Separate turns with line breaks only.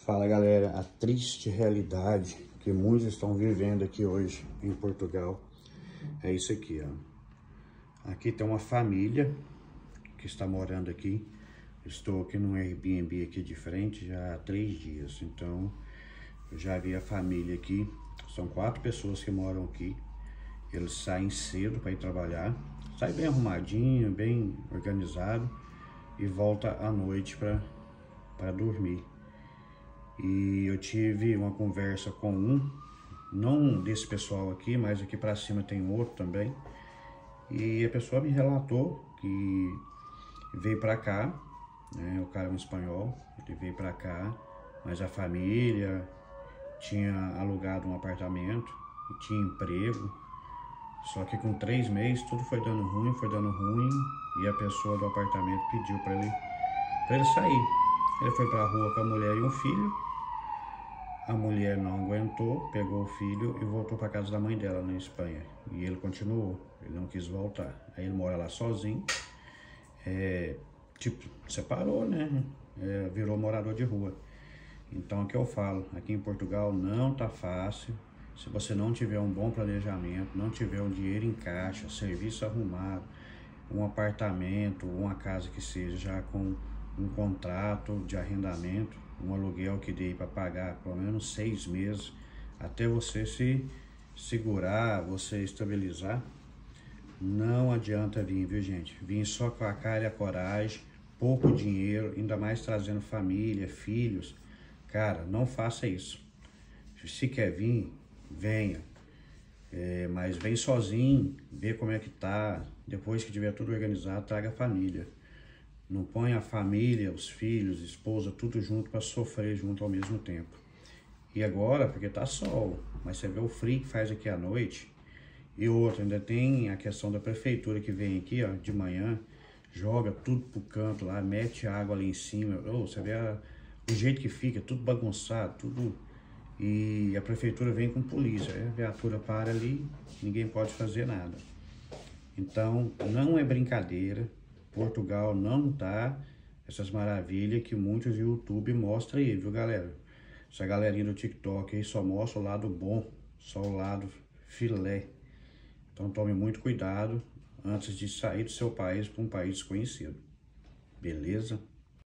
Fala galera, a triste realidade que muitos estão vivendo aqui hoje em Portugal é isso aqui, ó. Aqui tem uma família que está morando aqui. Estou aqui num Airbnb aqui de frente já há 3 dias, então eu já vi a família aqui. São 4 pessoas que moram aqui. Eles saem cedo para ir trabalhar, sai bem arrumadinho, bem organizado e volta à noite para dormir. E eu tive uma conversa com não desse pessoal aqui, mas aqui para cima tem outro também. E a pessoa me relatou que veio para cá, né? O cara é um espanhol, ele veio para cá, mas a família tinha alugado um apartamento e tinha emprego. Só que com 3 meses tudo foi dando ruim, e a pessoa do apartamento pediu para ele sair. Ele foi para a rua com a mulher e um filho. A mulher não aguentou, pegou o filho e voltou para casa da mãe dela na Espanha. E ele continuou, ele não quis voltar. Aí ele mora lá sozinho, separou, né? Virou morador de rua. Então é o que eu falo, aqui em Portugal não tá fácil. Se você não tiver um bom planejamento, não tiver um dinheiro em caixa, serviço arrumado, um apartamento, uma casa que seja já com um contrato de arrendamento, um aluguel que dê para pagar pelo menos 6 meses, até você se segurar, você estabilizar, não adianta vir, viu gente? Vim só com a cara e a coragem, pouco dinheiro, ainda mais trazendo família, filhos. Cara, não faça isso. Se quer vir, venha. Mas vem sozinho, vê como é que tá. Depois que tiver tudo organizado, traga a família. Não põe a família, os filhos, esposa, tudo junto para sofrer junto ao mesmo tempo. E agora, porque tá sol, mas você vê o frio que faz aqui à noite. E outra, ainda tem a questão da prefeitura que vem aqui, ó, de manhã, joga tudo pro canto lá, mete água ali em cima. Você vê o jeito que fica, tudo bagunçado, tudo. E a prefeitura vem com polícia, a viatura para ali, ninguém pode fazer nada. Então, não é brincadeira. Portugal não tá essas maravilhas que muitos YouTube mostram aí, viu galera? Essa galerinha do TikTok aí só mostra o lado bom, só o lado filé. Então tome muito cuidado antes de sair do seu país para um país desconhecido. Beleza?